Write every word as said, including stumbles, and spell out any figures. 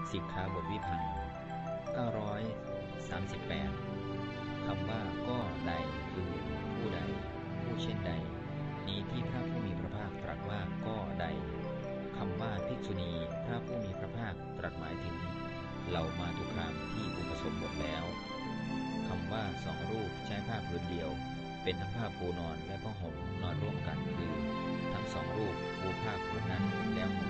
สิกขาบทวิพังค์เก้าร้อยสามสิบแปดคำว่าก็ใดคือผู้ใดผู้เช่นใดนี้ที่พระผู้มีพระภาคตรัสว่าก็ใดคำว่าภิกษุณีพระผู้มีพระภาคตรัสหมายถึงเหล่ามาตุคามที่อุปสมบทแล้วคำว่าสองรูปใช้ผ้าพื้นเดียวเป็นทั้งผ้าปูนอนและผ้าห่มนอนร่วมกันคือทั้งสองรูปปูผ้าผืนนั้นแล้วห่ม